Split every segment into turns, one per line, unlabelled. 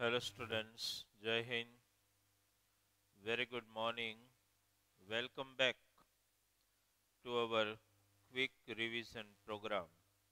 Hello students, Jai Hind, very good morning. Welcome back to our quick revision program.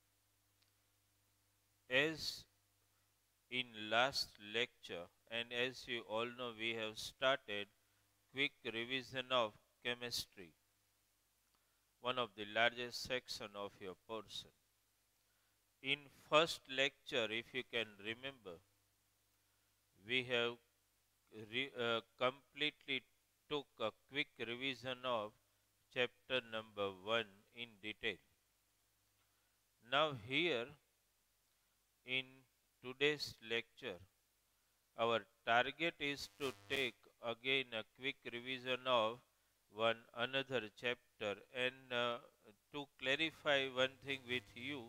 As in last lecture and as you all know, we have started quick revision of chemistry, one of the largest section of your portion. In first lecture, if you can remember, we have completely took a quick revision of chapter number 1 in detail. Now here in today's lecture, our target is to take again a quick revision of one another chapter and to clarify one thing with you.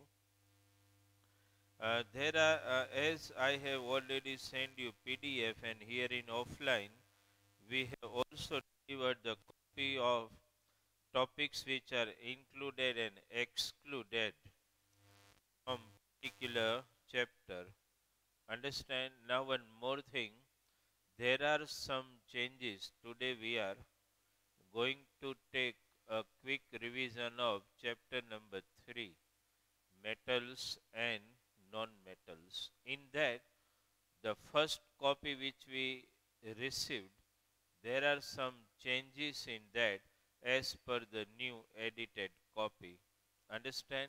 There are, as I have already sent you PDF and here in offline, we have also delivered the copy of topics which are included and excluded from particular chapter. Understand now one more thing. There are some changes. Today we are going to take a quick revision of chapter number 3, metals and non-metals. In that, the first copy which we received, there are some changes in that as per the new edited copy. Understand?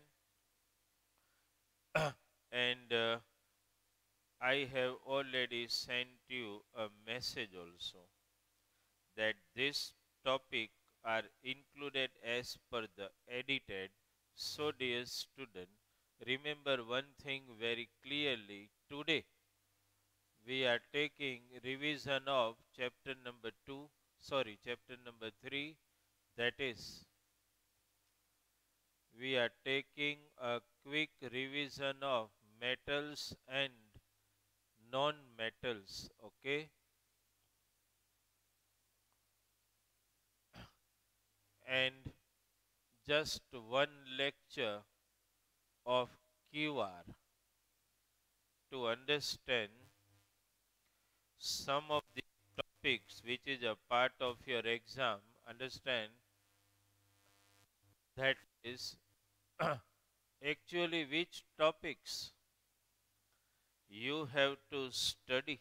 And I have already sent you a message also that this topic are included as per the edited. So dear student, remember one thing very clearly. Today we are taking revision of chapter number 2, chapter number 3, that is we are taking a quick revision of metals and non-metals, okay? And just one lecture of QR to understand some of the topics which is a part of your exam. Understand that is actually which topics you have to study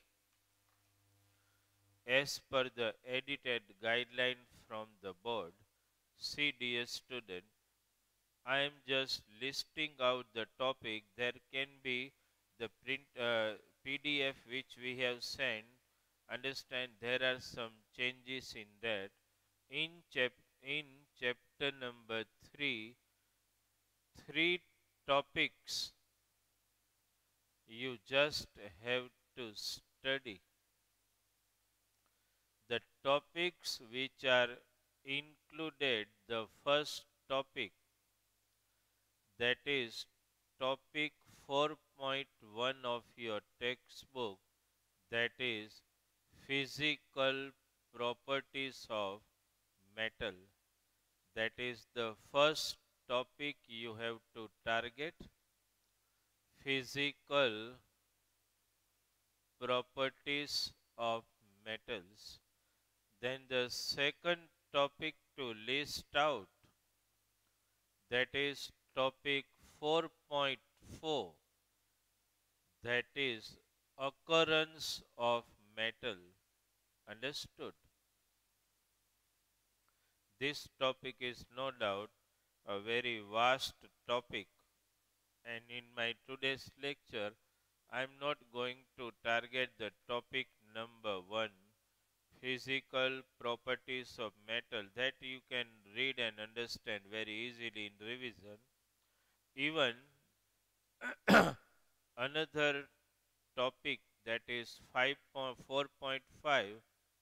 as per the edited guideline from the board. See dear student, I am just listing out the topic. There can be the PDF which we have sent. Understand there are some changes in that. In chapter number 3, 3 topics you just have to study. The topics which are included, the first topic, that is topic 4.1 of your textbook, that is physical properties of metal. That is the first topic you have to target, physical properties of metals. Then the second topic to list out, that is topic 4.4, that is occurrence of metal. Understood? This topic is no doubt a very vast topic, and in my today's lecture I am not going to target the topic number 1, physical properties of metal, that you can read and understand very easily in revision. Even another topic, that is 4.5,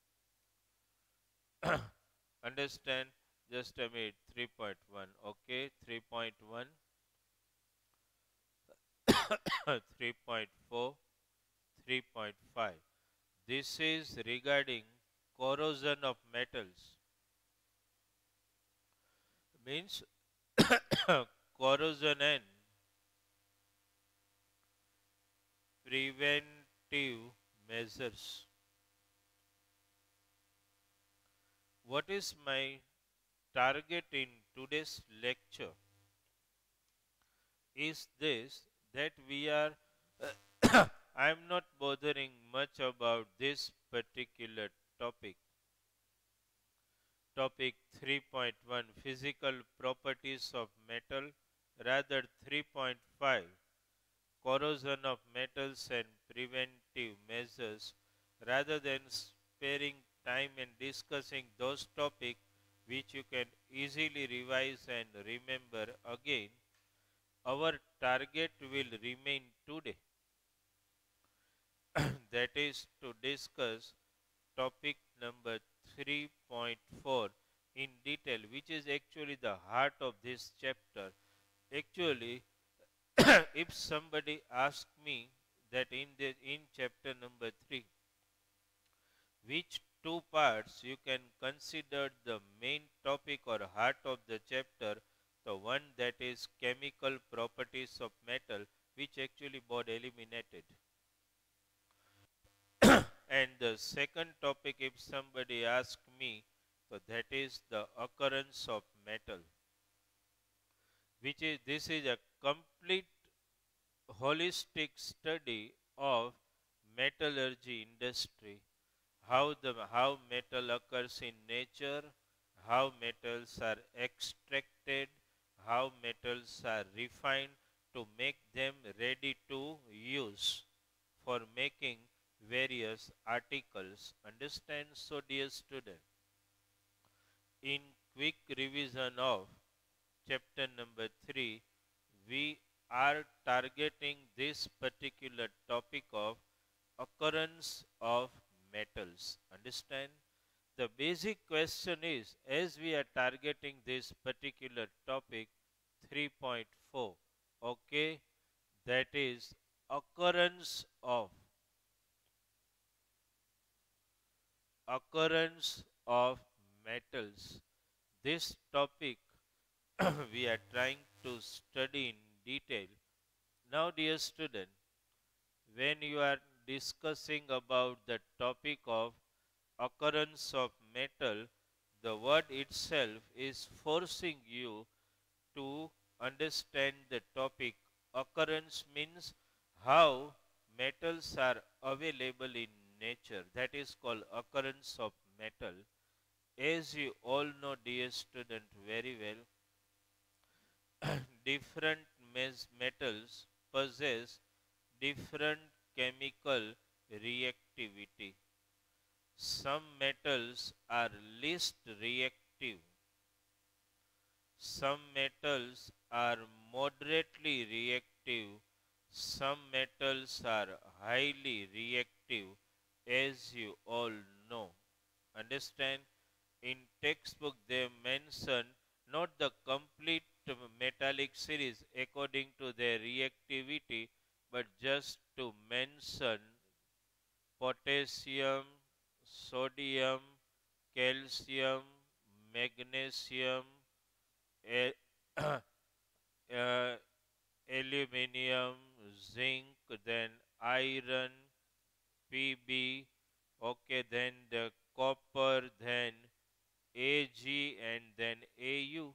understand, just a minute, 3.1, okay, 3.1, 3.4, 3.5. This is regarding corrosion of metals. Means corrosion and preventive measures. What is my target in today's lecture is this, that we are I am not bothering much about this particular topic. Topic 3.1, physical properties of metal, rather 3.5, corrosion of metals and preventive measures. Rather than sparing time and discussing those topics which you can easily revise and remember again, our target will remain today. That is to discuss topic number 3.4 in detail, which is actually the heart of this chapter. Actually, if somebody asks me that in chapter number 3, which two parts you can consider the main topic or heart of the chapter, the one that is chemical properties of metal, which actually both eliminated. And the second topic, if somebody asks me, so that is the occurrence of metal, which is this is a complete holistic study of metallurgy industry, how metal occurs in nature, how metals are extracted, how metals are refined to make them ready to use for making various articles. Understand? So dear student, in quick revision of chapter number 3, we are targeting this particular topic of occurrence of metals. Understand? The basic question is, as we are targeting this particular topic 3.4, okay, that is occurrence of metals. This topic we are trying to study in detail. Now, dear student, when you are discussing about the topic of occurrence of metal, the word itself is forcing you to understand the topic. Occurrence means how metals are available in nature. That is called occurrence of metal. As you all know, dear student, very well, different metals possess different chemical reactivity. Some metals are least reactive. Some metals are moderately reactive. Some metals are highly reactive, as you all know. Understand? In textbook they mention not the complete metallic series according to their reactivity, but just to mention potassium, sodium, calcium, magnesium, a- uh, aluminium, zinc, then iron, Pb, okay, then the copper, then Ag, and then Au.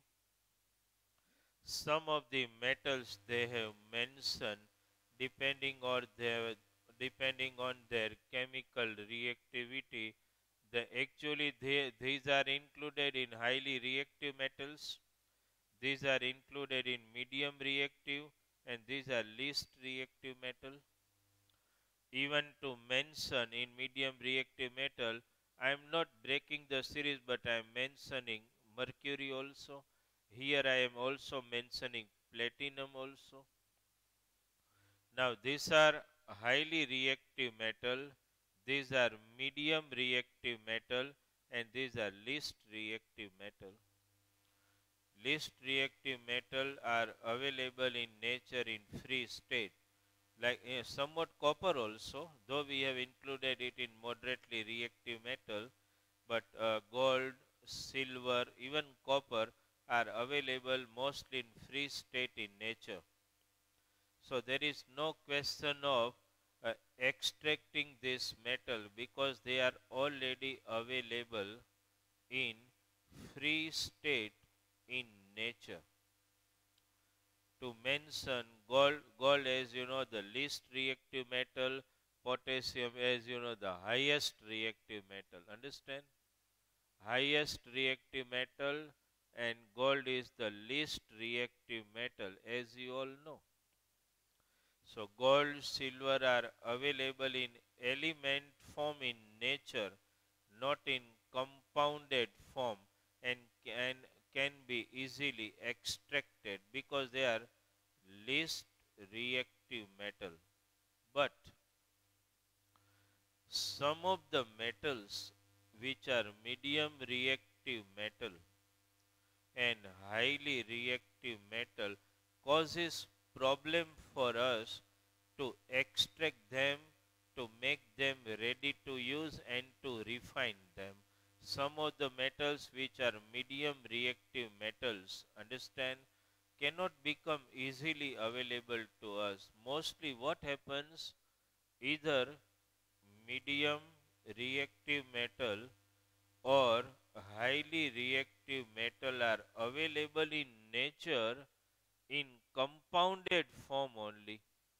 Some of the metals they have mentioned, depending on their chemical reactivity, these are included in highly reactive metals, these are included in medium reactive, and these are least reactive metal. Even to mention in medium reactive metal, I am not breaking the series, but I am mentioning mercury also. Here I am also mentioning platinum also. Now these are highly reactive metal, these are medium reactive metal, and these are least reactive metal. Least reactive metal are available in nature in free state, like somewhat copper also, though we have included it in moderately reactive metal, but gold, silver, even copper are available mostly in free state in nature. So there is no question of extracting this metal because they are already available in free state in nature. To mention gold as you know the least reactive metal, potassium as you know the highest reactive metal. Understand? Highest reactive metal, and gold is the least reactive metal as you all know. So gold, silver are available in element form in nature, not in compounded form, and can be easily extracted because they are least reactive metal. But some of the metals which are medium reactive metal and highly reactive metal causes problem for us to extract them, to make them ready to use and to refine them. Some of the metals which are medium reactive metals, understand, cannot become easily available to us. Mostly what happens, either medium reactive metal or highly reactive metal are available in nature in compounded form only.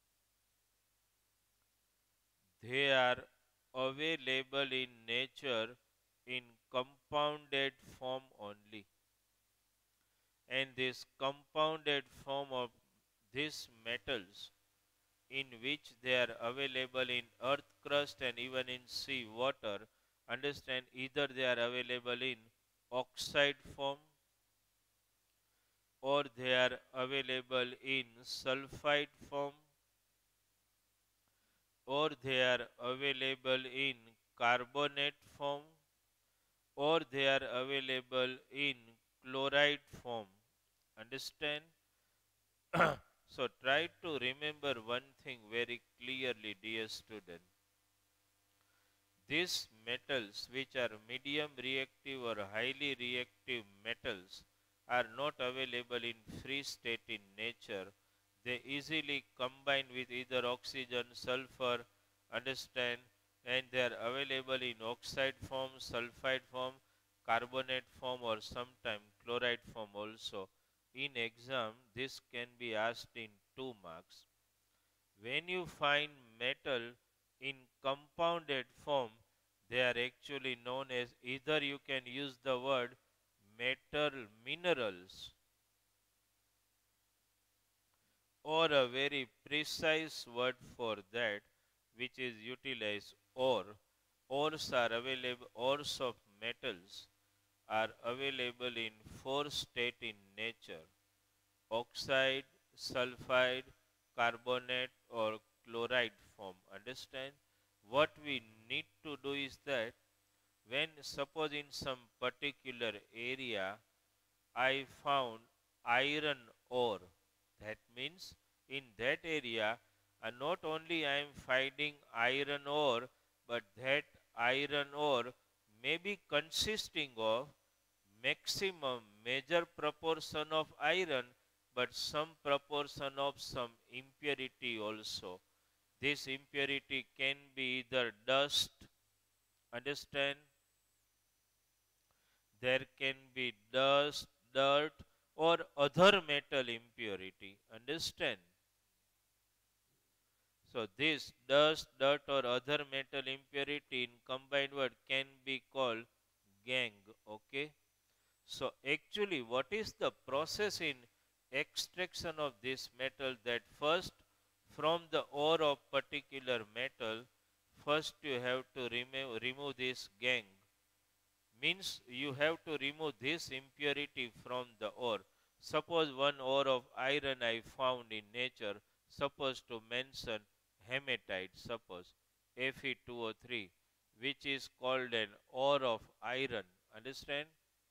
They are available in nature in compounded form only. And this compounded form of these metals, in which they are available in earth crust and even in sea water, understand, either they are available in oxide form or they are available in sulfide form or they are available in carbonate form or they are available in chloride form. Understand? So try to remember one thing very clearly, dear student. These metals, which are medium reactive or highly reactive metals, are not available in free state in nature. They easily combine with either oxygen, sulfur, understand, and they are available in oxide form, sulfide form, carbonate form, or sometimes chloride form also. In exam, this can be asked in 2 marks. When you find metal in compounded form, they are actually known as, either you can use the word metal minerals or a very precise word for that which is utilized ore. Ores are available, ores of metals are available in 4 state in nature: oxide, sulfide, carbonate or chloride form. Understand? What we need to do is that when suppose in some particular area I found iron ore, that means in that area not only I am finding iron ore, but that iron ore may be consisting of maximum major proportion of iron, but some proportion of some impurity also. This impurity can be either dust, understand, there can be dust, dirt, or other metal impurity, understand. So this dust, dirt, or other metal impurity in combined word can be called gangue. Okay. So actually what is the process in extraction of this metal? That first, from the ore of particular metal, first you have to remove this gangue. Means you have to remove this impurity from the ore. Suppose one ore of iron I found in nature, suppose to mention hematite, suppose Fe2O3, which is called an ore of iron. Understand?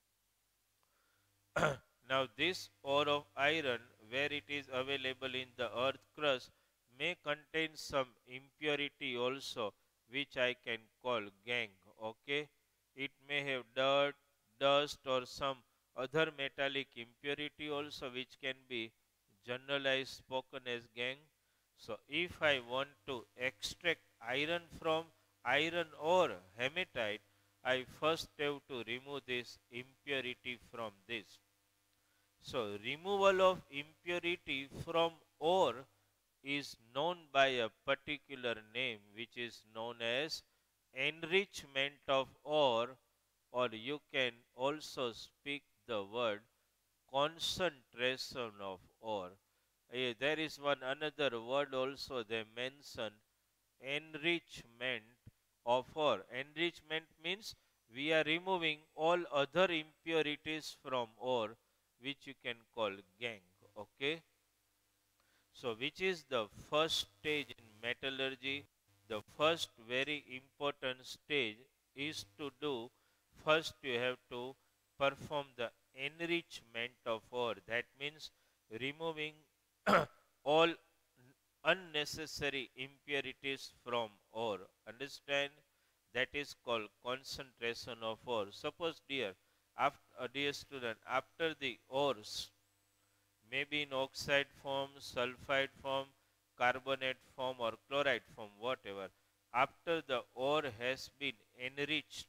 Now this ore of iron, where it is available in the earth crust, may contain some impurity also, which I can call gangue. Okay, it may have dirt, dust, or some other metallic impurity also, which can be generalized spoken as gangue. So if I want to extract iron from iron ore hematite, I first have to remove this impurity from this. So removal of impurity from ore is known by a particular name which is known as enrichment of ore, or you can also speak the word concentration of ore. There is one another word also they mention, enrichment of ore. Enrichment means we are removing all other impurities from ore, which you can call gangue. Okay. So, which is the first stage in metallurgy? The first very important stage is to do, first you have to perform the enrichment of ore. That means removing all unnecessary impurities from ore. Understand? That is called concentration of ore. Suppose, dear student, after the ores, maybe in oxide form, sulfide form, carbonate form, or chloride form, whatever. After the ore has been enriched,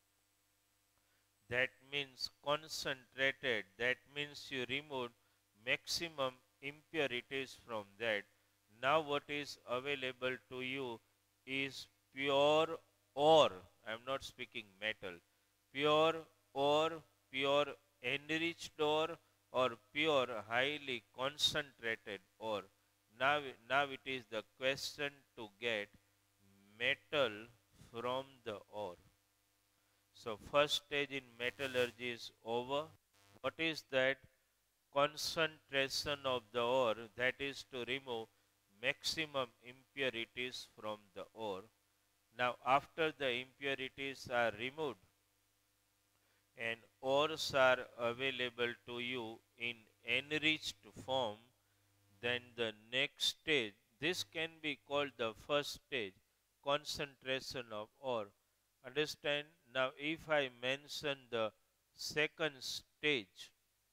that means concentrated, that means you removed maximum impurities from that. Now what is available to you is pure ore. I am not speaking metal. Pure ore, pure enriched ore, or pure highly concentrated ore. Now it is the question to get metal from the ore. So first stage in metallurgy is over. What is that? Concentration of the ore, that is to remove maximum impurities from the ore. Now after the impurities are removed and ores are available to you in enriched form, then the next stage, this can be called the first stage, concentration of ore. Understand? Now if I mention the second stage,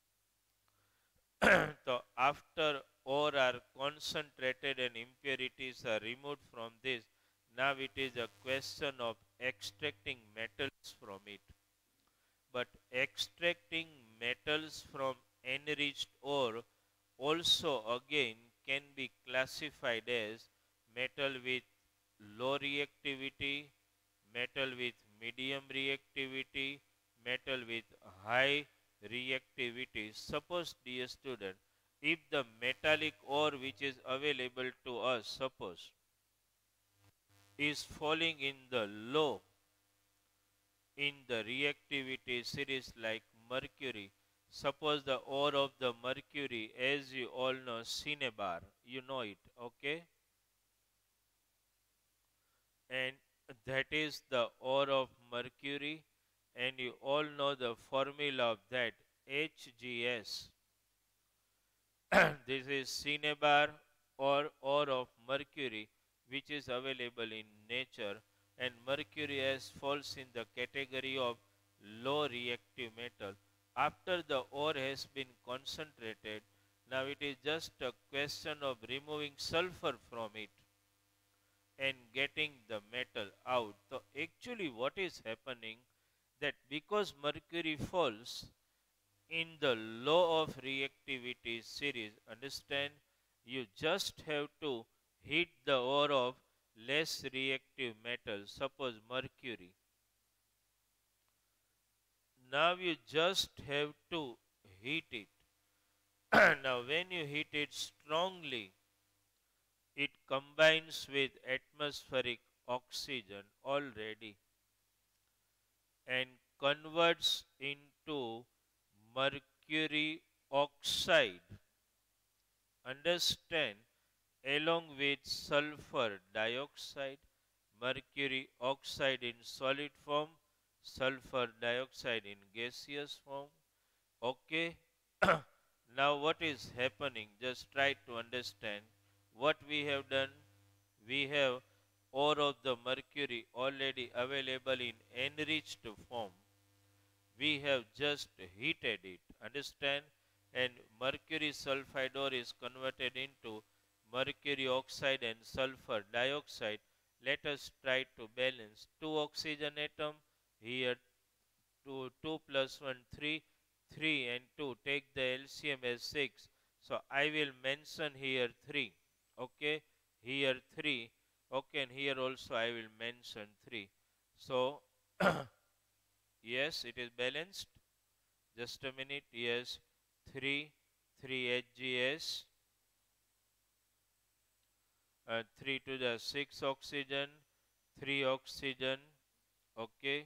so after ore are concentrated and impurities are removed from this, now it is a question of extracting metals from it. But extracting metals from enriched ore also again can be classified as metal with low reactivity, metal with medium reactivity, metal with high reactivity. Suppose, dear student, if the metallic ore which is available to us, suppose, is falling in the low in the reactivity series like mercury. Suppose the ore of the mercury, as you all know, cinnabar, you know it, okay? And that is the ore of mercury, and you all know the formula of that, HGS. This is cinnabar or ore of mercury, which is available in nature, and mercury as falls in the category of low reactive metal. After the ore has been concentrated, now it is just a question of removing sulfur from it and getting the metal out. So actually what is happening, that because mercury falls in the law of reactivity series, understand, you just have to heat the ore of less reactive metal, suppose mercury. Now you just have to heat it. Now when you heat it strongly, it combines with atmospheric oxygen already and converts into mercury oxide. Understand? Along with sulfur dioxide, mercury oxide in solid form, sulfur dioxide in gaseous form. Okay. Now what is happening? Just try to understand what we have done. We have ore of the mercury already available in enriched form. We have just heated it. Understand? And mercury sulfide ore is converted into mercury oxide and sulfur dioxide. Let us try to balance two oxygen atom here. 2 plus 1 3, 3 and 2, take the LCM as 6. So I will mention here 3. Okay, here 3. Okay, and here also I will mention 3. So yes, it is balanced. Just a minute. Yes, 3, 3 HGS, 3 to the 6 oxygen, 3 oxygen. Okay,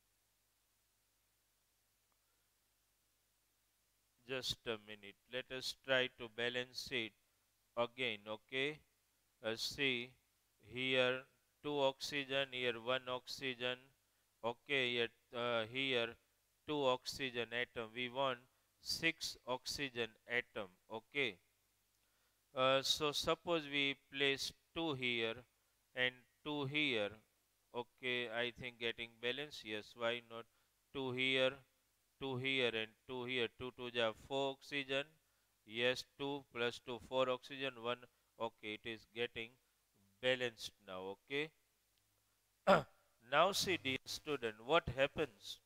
just a minute. Let us try to balance it again. Okay, see here 2 oxygen, here 1 oxygen. Okay, here 2 oxygen atom. We want 6 oxygen atom. Okay. So suppose we place 2 here and 2 here. Okay, I think getting balance. Yes, why not? 2 here, 2 here and 2 here. 2 to the 4 oxygen. Yes, 2 plus 2, 4 oxygen, 1. Okay, it is getting balanced now. Okay. Now see, dear student, what happens?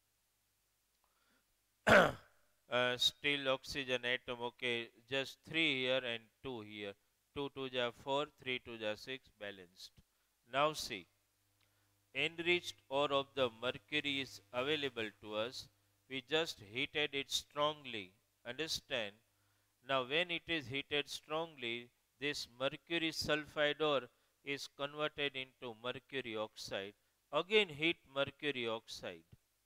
Still oxygen atom. Okay, just 3 here and 2 here. 2 to the 4, 3 to the 6, balanced. Now see, enriched ore of the mercury is available to us. We just heated it strongly. Understand? Now when it is heated strongly, this mercury sulfide ore is converted into mercury oxide. Again heat mercury oxide.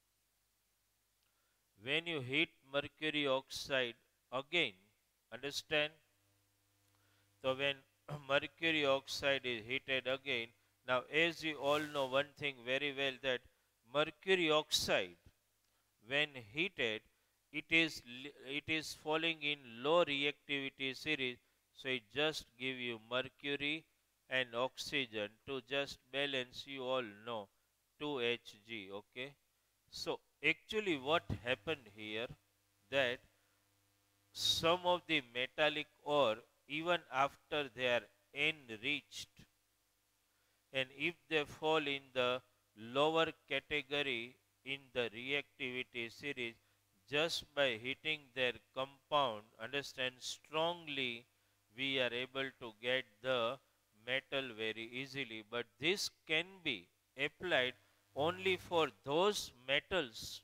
When you heat mercury oxide again, understand? So when mercury oxide is heated again, now as you all know one thing very well, that mercury oxide when heated, it is falling in low reactivity series. So it just give you mercury and oxygen to just balance, you all know, 2Hg. Okay. So actually what happened here, that some of the metallic ore, even after they are enriched, and if they fall in the lower category in the reactivity series, just by heating their compound, understand, strongly, we are able to get the metal very easily. But this can be applied only for those metals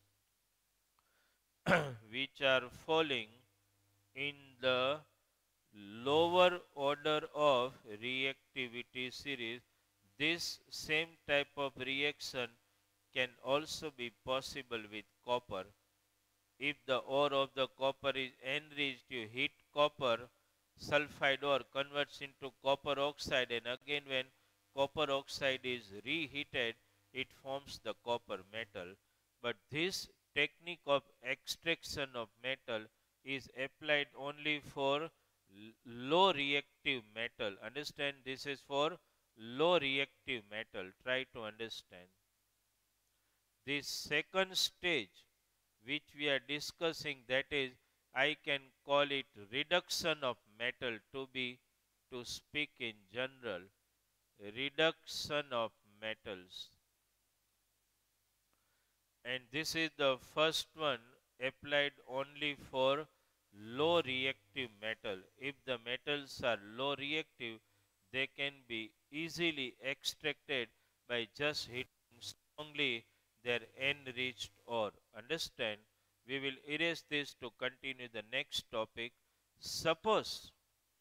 which are falling in the lower order of reactivity series. This same type of reaction can also be possible with copper. If the ore of the copper is enriched, you heat copper, sulfide ore converts into copper oxide, and again when copper oxide is reheated, it forms the copper metal. But this technique of extraction of metal is applied only for low reactive metal. Understand, this is for low reactive metal. Try to understand. This second stage which we are discussing, that is, I can call it reduction of metal, to speak in general, reduction of metals. And this is the first one applied only for low reactive metal. If the metals are low reactive, they can be easily extracted by just hitting strongly their enriched ore. Understand? We will erase this to continue the next topic. Suppose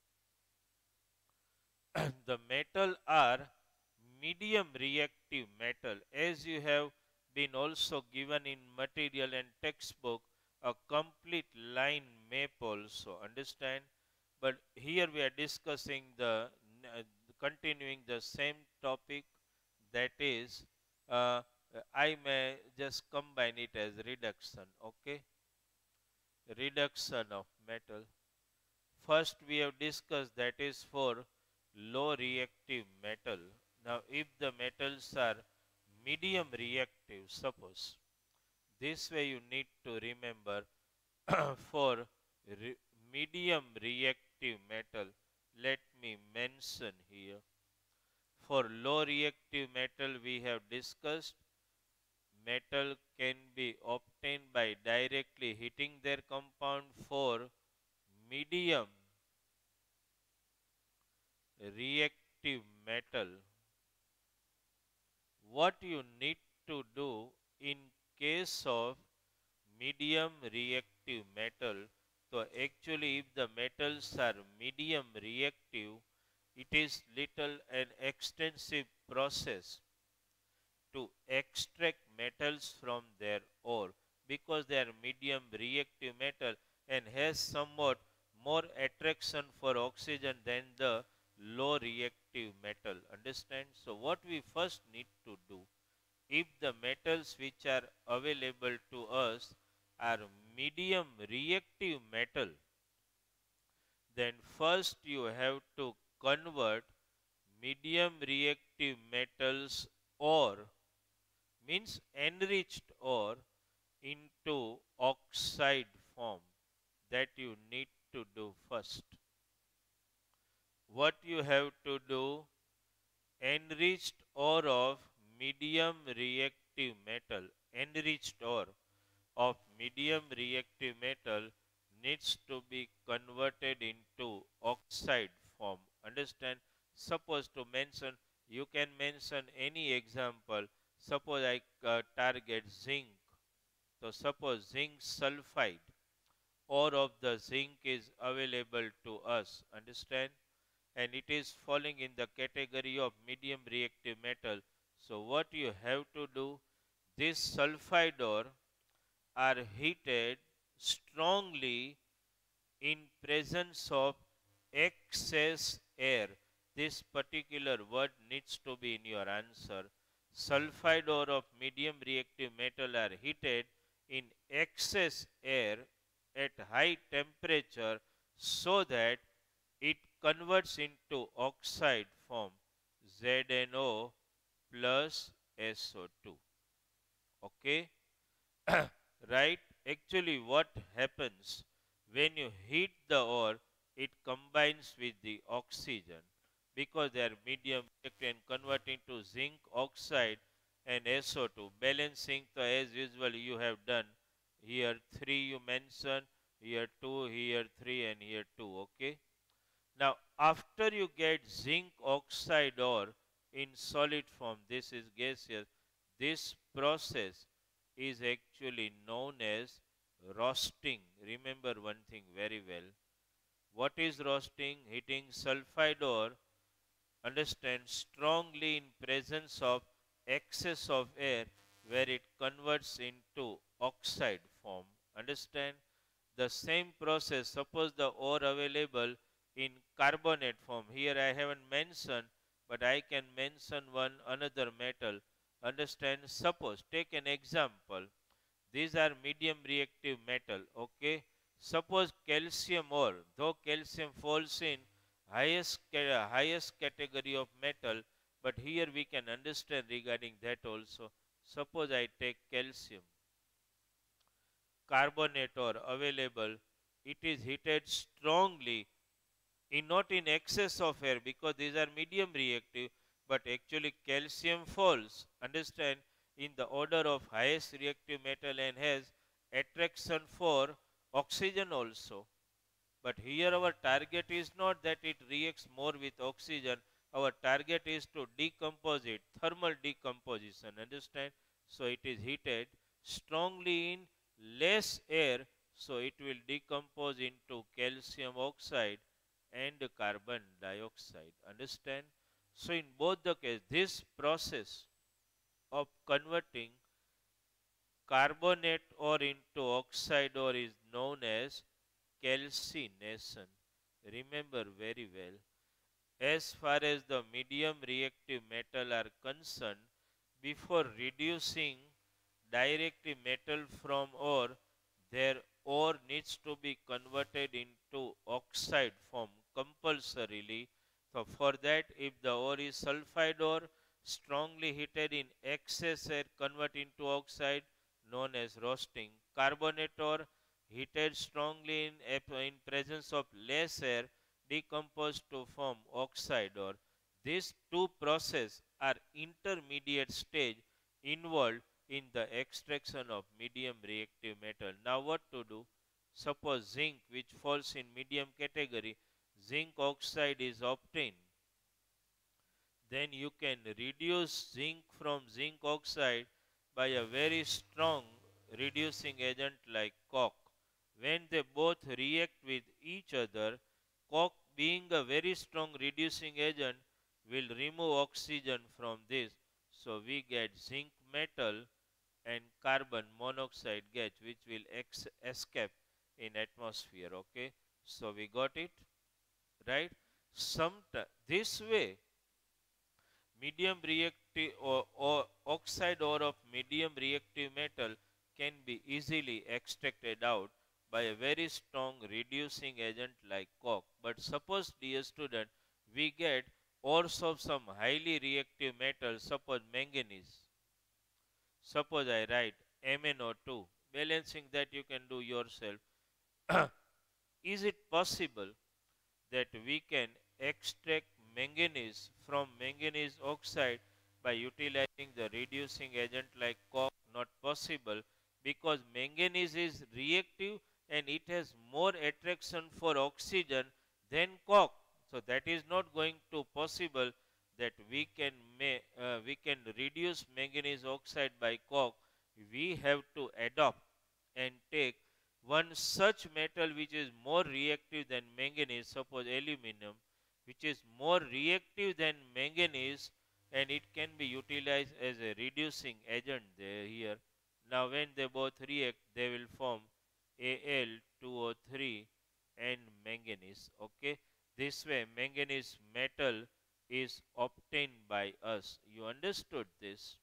the metal are medium reactive metal, as you have been also given in material and textbook a complete line map also. Understand? But here we are discussing continuing the same topic, that is, I may just combine it as reduction. Okay, reduction of metal. First we have discussed, that is for low reactive metal. Now if the metals are medium reactive, suppose, this way you need to remember, for re medium reactive metal, let me mention here. For low reactive metal we have discussed, metal can be obtained by directly heating their compound. For medium reactive metal, what you need to do in case of medium reactive metal, so actually if the metals are medium reactive, it is little an extensive process to extract metals from their ore, because they are medium reactive metal and has somewhat more attraction for oxygen than the low reactive metal. Understand? So what we first need to do, if the metals which are available to us are medium reactive metal, then first you have to convert medium reactive metals ore, means enriched ore, into oxide form. That you need to do first. What you have to do, enriched ore of medium reactive metal, enriched ore of medium reactive metal needs to be converted into oxide form. Understand? Suppose to mention, you can mention any example. Suppose I target zinc. So suppose zinc sulfide, ore of the zinc is available to us. Understand? And it is falling in the category of medium reactive metal. So what you have to do, this sulfide ore are heated strongly in presence of excess air. This particular word needs to be in your answer. Sulfide ore of medium reactive metal are heated in excess air at high temperature so that it converts into oxide form, ZNO plus SO2. Okay? Right? Actually, what happens when you heat the ore, it combines with the oxygen because they are medium reactive and convert into zinc oxide and SO2. Balancing, so as usual you have done. Here 3 you mention, here 2, here 3 and here 2. Okay. Now, after you get zinc oxide ore in solid form, this is gaseous, this process is actually known as roasting. Remember one thing very well. What is roasting? Heating sulfide ore, understand, strongly in presence of excess of air where it converts into oxide form. Understand? The same process, suppose the ore available in carbonate form. Here I haven't mentioned, but I can mention one another metal. Understand? Suppose, take an example. These are medium reactive metal. Okay. Suppose calcium ore, though calcium falls in highest category of metal, but here we can understand regarding that also. Suppose I take calcium carbonate ore available, it is heated strongly, in not in excess of air because these are medium reactive, but actually calcium falls, understand, in the order of highest reactive metal and has attraction for oxygen also. But here our target is not that it reacts more with oxygen. Our target is to decompose it, thermal decomposition. Understand? So it is heated strongly in less air. So it will decompose into calcium oxide and carbon dioxide. Understand? So in both the cases, this process of converting carbonate ore into oxide ore is known as calcination. Remember very well. As far as the medium reactive metal are concerned, before reducing directly metal from ore, their ore needs to be converted into oxide form compulsorily. So for that, if the ore is sulfide ore, strongly heated in excess air, convert into oxide, known as roasting. Carbonate ore, heated strongly in presence of less air, decompose to form oxide ore. These two processes are intermediate stage involved in the extraction of medium reactive metal. Now what to do? Suppose zinc, which falls in medium category, zinc oxide is obtained. Then you can reduce zinc from zinc oxide by a very strong reducing agent like coke. When they both react with each other, coke being a very strong reducing agent will remove oxygen from this. So we get zinc metal and carbon monoxide gas which will escape in atmosphere. Okay, so we got it right. This way medium reactive or oxide ore of medium reactive metal can be easily extracted out by a very strong reducing agent like coke. But suppose, dear student, we get ores of some highly reactive metal, suppose manganese. Suppose I write MnO2, balancing that you can do yourself. Is it possible that we can extract manganese from manganese oxide by utilizing the reducing agent like coke? Not possible, because manganese is reactive and it has more attraction for oxygen than coke. So that is not going to possible that we can reduce manganese oxide by coke. We have to adopt and take one such metal which is more reactive than manganese, suppose aluminum, which is more reactive than manganese, and it can be utilized as a reducing agent there here. Now when they both react, they will form Al2O3 and manganese. Okay, this way manganese metal is obtained by us. You understood this?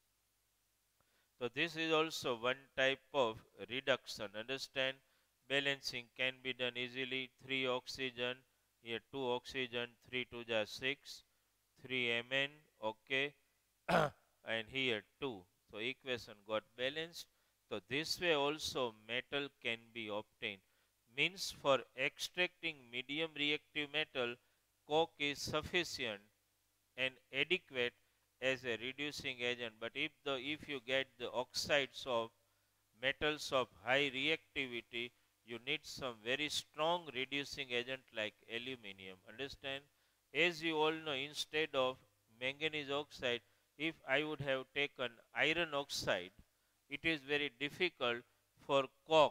So this is also one type of reduction. Understand? Balancing can be done easily. 3 oxygen, here 2 oxygen, 3 to the 6, 3 Mn, okay, and here 2. So equation got balanced. So this way also metal can be obtained. Means for extracting medium reactive metal, coke is sufficient and adequate as a reducing agent. But if you get the oxides of metals of high reactivity, you need some very strong reducing agent like aluminium. Understand? As you all know, instead of manganese oxide, if I would have taken iron oxide, it is very difficult for coke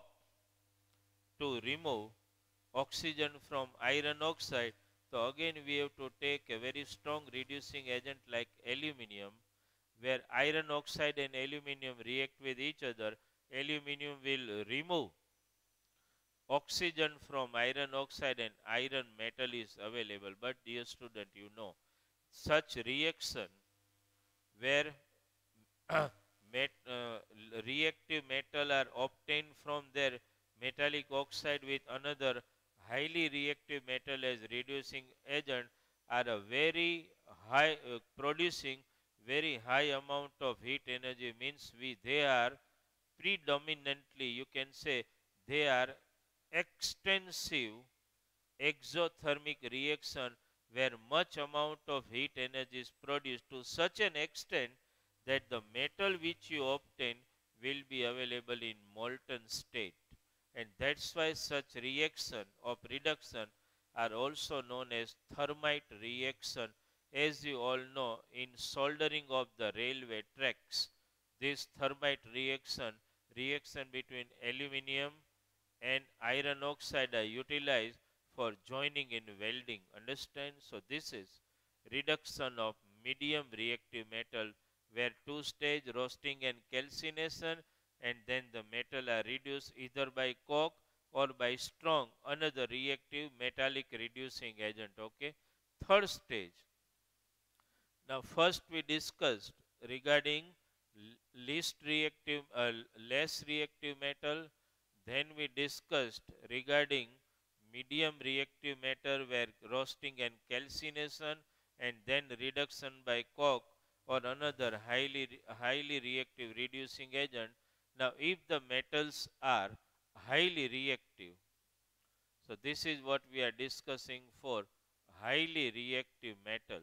to remove oxygen from iron oxide. So again we have to take a very strong reducing agent like aluminium, where iron oxide and aluminium react with each other. Aluminium will remove oxygen from iron oxide and iron metal is available. But dear student, you know, such reaction where met, uh, reactive metal are obtained from their metallic oxide with another highly reactive metal as reducing agent are a very high producing very high amount of heat energy. Means they are predominantly, you can say, they are extensive exothermic reaction where much amount of heat energy is produced to such an extent that the metal which you obtain will be available in molten state. And that's why such reaction of reduction are also known as thermite reaction. As you all know, in soldering of the railway tracks, this thermite reaction between aluminium and iron oxide are utilized for joining in welding. Understand? So this is reduction of medium reactive metal where two-stage roasting and calcination, and then the metal are reduced either by coke or by strong another reactive metallic reducing agent. Okay. Third stage. Now first we discussed regarding least reactive, less reactive metal. Then we discussed regarding medium reactive matter where roasting and calcination, and then reduction by coke or another highly reactive reducing agent. Now if the metals are highly reactive, so this is what we are discussing for highly reactive metal.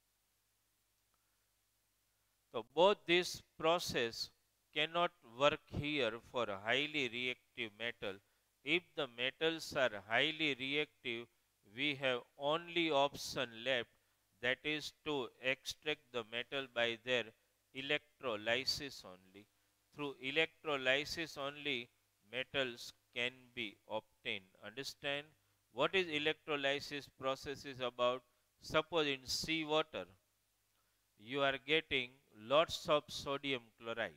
So both this process cannot work here for highly reactive metal. If the metals are highly reactive, we have only option left, that is to extract the metal by their electrolysis only. Through electrolysis only metals can be obtained. Understand what is electrolysis process is about? Suppose in seawater you are getting lots of sodium chloride.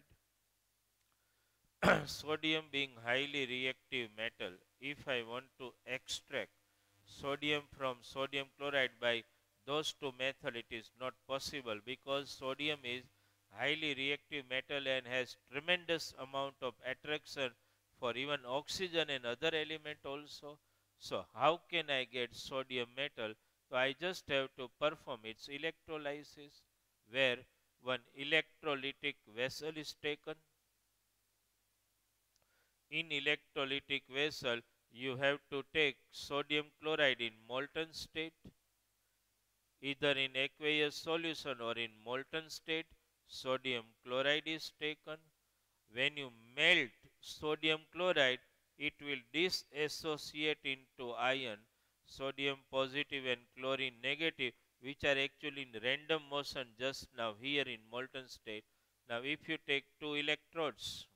Sodium being highly reactive metal, if I want to extract sodium from sodium chloride by those two methods, it is not possible because sodium is highly reactive metal and has tremendous amount of attraction for even oxygen and other element also. So how can I get sodium metal? So I just have to perform its electrolysis, where one electrolytic vessel is taken. In electrolytic vessel, you have to take sodium chloride in molten state, either in aqueous solution or in molten state. Sodium chloride is taken. When you melt sodium chloride, it will dissociate into ion, sodium positive and chlorine negative, which are actually in random motion just now here in molten state. Now if you take two electrodes,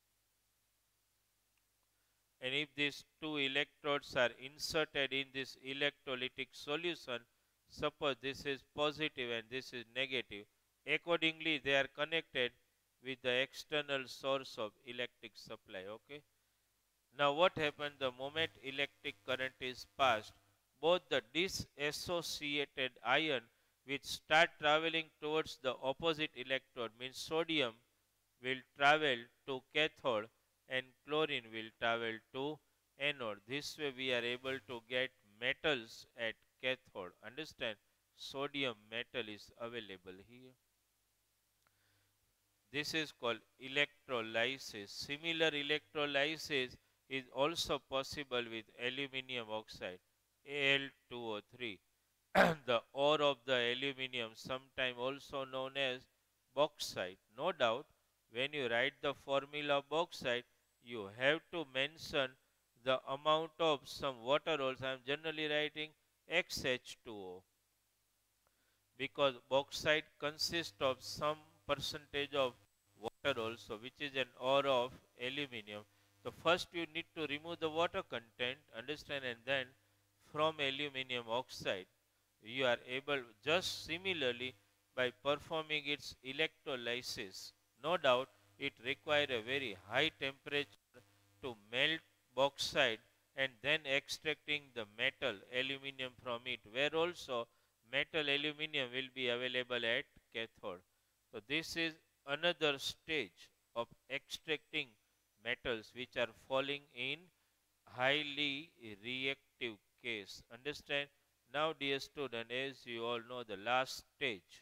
and if these two electrodes are inserted in this electrolytic solution, suppose this is positive and this is negative, accordingly they are connected with the external source of electric supply. Okay. Now what happens the moment electric current is passed? Both the dissociated ion which start traveling towards the opposite electrode, means sodium will travel to cathode and chlorine will travel to anode. This way we are able to get metals at cathode. Understand? Sodium metal is available here. This is called electrolysis. Similar electrolysis is also possible with aluminium oxide, Al2O3. The ore of the aluminium, sometimes also known as bauxite. No doubt, when you write the formula of bauxite, you have to mention the amount of some water also. I am generally writing XH2O, because bauxite consists of some percentage of water also, which is an ore of aluminium. So first you need to remove the water content, understand, and then from aluminium oxide you are able, just similarly, by performing its electrolysis. No doubt it requires a very high temperature to melt bauxite and then extracting the metal aluminium from it, where also metal aluminium will be available at cathode. So this is another stage of extracting metals which are falling in highly reactive case. Understand? Now dear student, as you all know, the last stage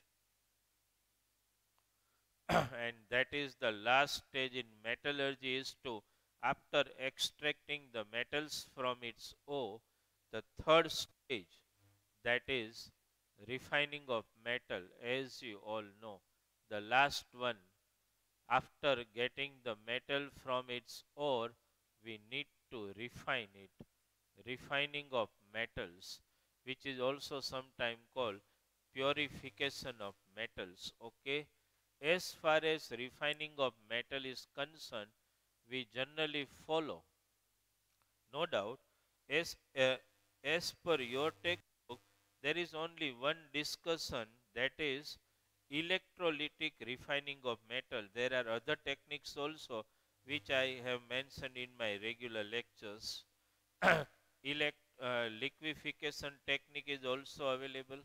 and that is the last stage in metallurgy is to, after extracting the metals from its ore, the third stage, that is refining of metal. As you all know, the last one, after getting the metal from its ore, we need to refine it. Refining of metals, which is also sometimes called purification of metals. Okay. As far as refining of metal is concerned, we generally follow, no doubt, as, uh, as per your textbook, there is only one discussion, that is electrolytic refining of metal. There are other techniques also which I have mentioned in my regular lectures. Liquefaction technique is also available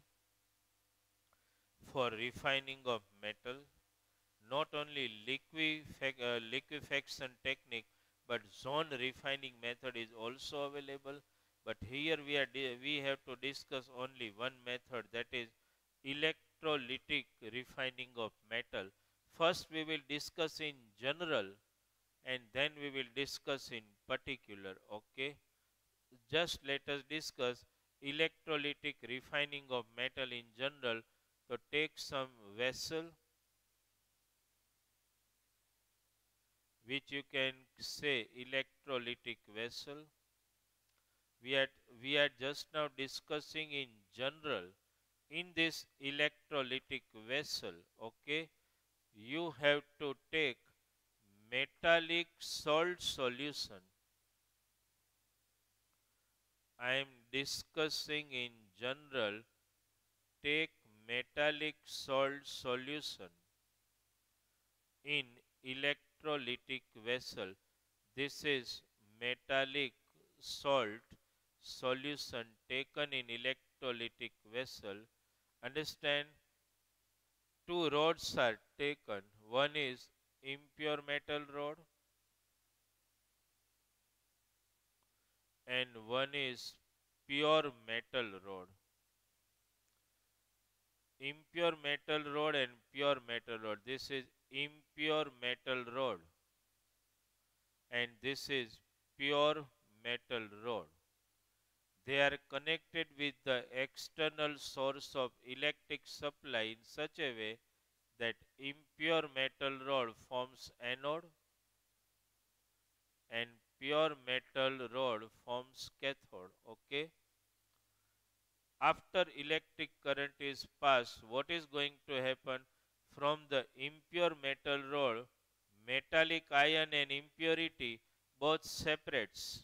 for refining of metal. Not only liquefaction technique, but zone refining method is also available. But here we have to discuss only one method, that is electrolytic refining of metal. First we will discuss in general and then we will discuss in particular. Okay. Just let us discuss electrolytic refining of metal in general. So take some vessel which you can say electrolytic vessel. We are, we are just now discussing in general in this electrolytic vessel, okay, you have to take metallic salt solution. I am discussing in general, take metallic salt solution in electrolytic vessel. This is metallic salt solution taken in electrolytic vessel. Understand, two rods are taken. One is impure metal rod and one is pure metal rod. Impure metal rod and pure metal rod. This is impure metal rod and this is pure metal rod. They are connected with the external source of electric supply in such a way that impure metal rod forms anode and pure metal rod forms cathode. Okay. After electric current is passed, what is going to happen? From the impure metal rod, metallic ion and impurity both separates.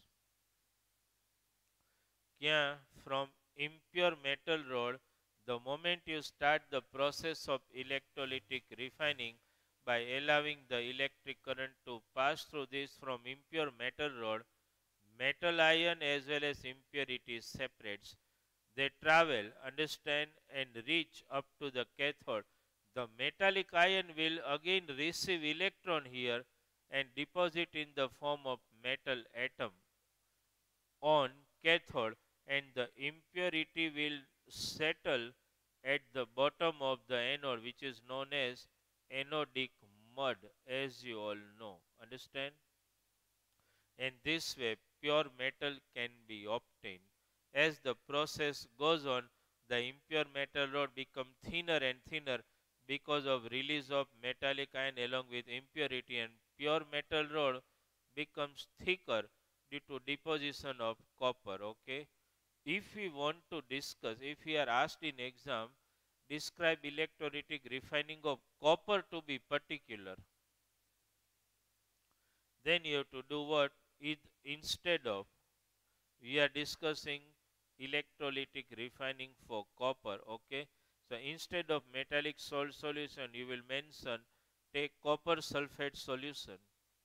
Yeah, from impure metal rod, the moment you start the process of electrolytic refining by allowing the electric current to pass through this from impure metal rod, metal ion as well as impurities separates. They travel, understand, and reach up to the cathode. The metallic ion will again receive electron here and deposit in the form of metal atom on cathode, and the impurity will settle at the bottom of the anode, which is known as anodic mud, as you all know. Understand? And this way pure metal can be obtained. As the process goes on, the impure metal rod become thinner and thinner because of release of metallic ion along with impurity, and pure metal rod becomes thicker due to deposition of copper. Okay. If we want to discuss, if we are asked in exam, describe electrolytic refining of copper to be particular, then you have to do what? Instead of, we are discussing electrolytic refining for copper, okay, so instead of metallic salt solution you will mention take copper sulfate solution.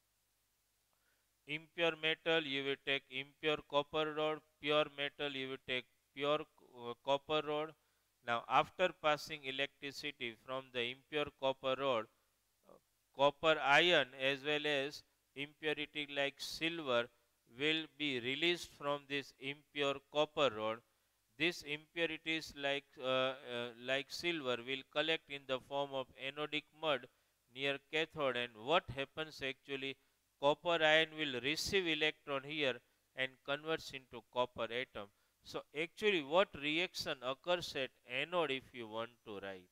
Impure metal you will take impure copper rod, pure metal you will take pure copper rod. Now after passing electricity from the impure copper rod, copper ion as well as impurity like silver will be released from this impure copper rod. These impurities like silver will collect in the form of anodic mud near cathode, and what happens actually, copper ion will receive electron here and converts into copper atom. So actually what reaction occurs at anode, if you want to write?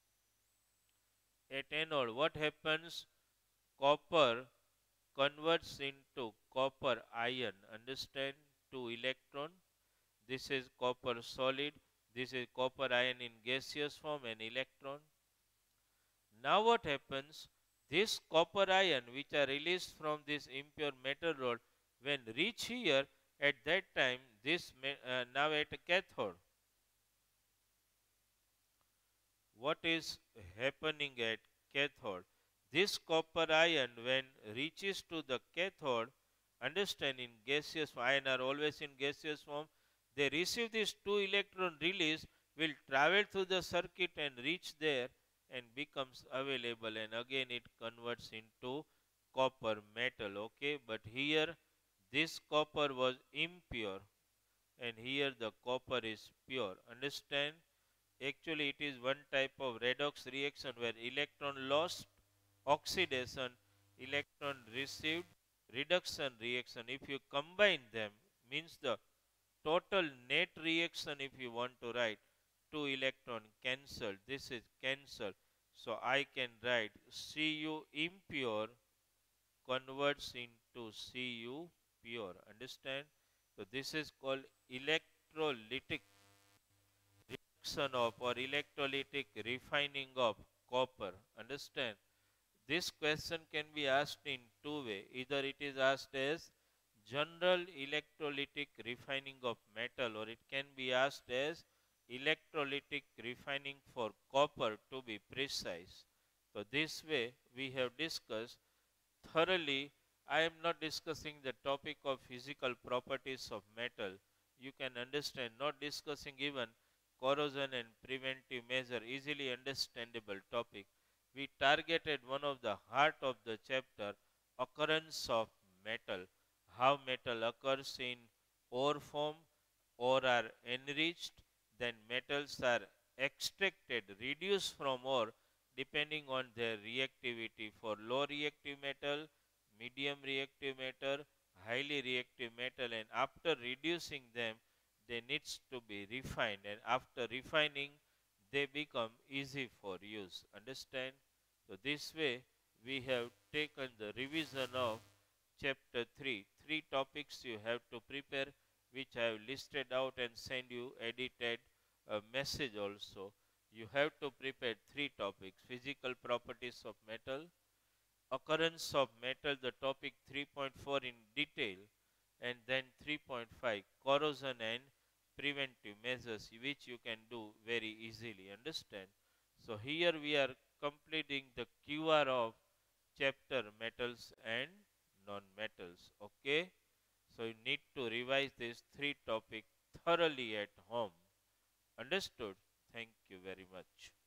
At anode what happens? Copper converts into copper ion, understand, to electron. This is copper solid, this is copper ion in gaseous form and electron. Now what happens? This copper ion which are released from this impure metal rod, when reach here, at that time this now at cathode, what is happening at cathode? This copper ion when reaches to the cathode, understand, in gaseous ion are always in gaseous form, they receive this 2 electron release, will travel through the circuit and reach there and becomes available, and again it converts into copper metal. Okay, but here this copper was impure and here the copper is pure. Understand? Actually it is one type of redox reaction where electron lost, oxidation, electron received, reduction reaction. If you combine them, means the total net reaction, if you want to write, 2 electron cancelled, this is cancelled. So I can write Cu impure converts into Cu pure. Understand? So this is called electrolytic reaction of or electrolytic refining of copper. Understand? This question can be asked in two ways. Either it is asked as general electrolytic refining of metal, or it can be asked as electrolytic refining for copper, to be precise. So this way we have discussed thoroughly. I am not discussing the topic of physical properties of metal. You can understand, not discussing even corrosion and preventive measure, easily understandable topic. We targeted one of the heart of the chapter, occurrence of metal, how metal occurs in ore form or are enriched, then metals are extracted, reduced from ore depending on their reactivity. For low reactive metal, medium reactive metal, highly reactive metal, and after reducing them, they needs to be refined, and after refining they become easy for use. Understand? So this way we have taken the revision of chapter 3. Three topics you have to prepare, which I have listed out and send you edited message also. You have to prepare three topics: physical properties of metal, occurrence of metal, the topic 3.4 in detail, and then 3.5 corrosion and preventive measures, which you can do very easily. Understand? So here we are completing the QR of chapter metals and non-metals. Okay, so you need to revise these three topics thoroughly at home. Understood? Thank you very much.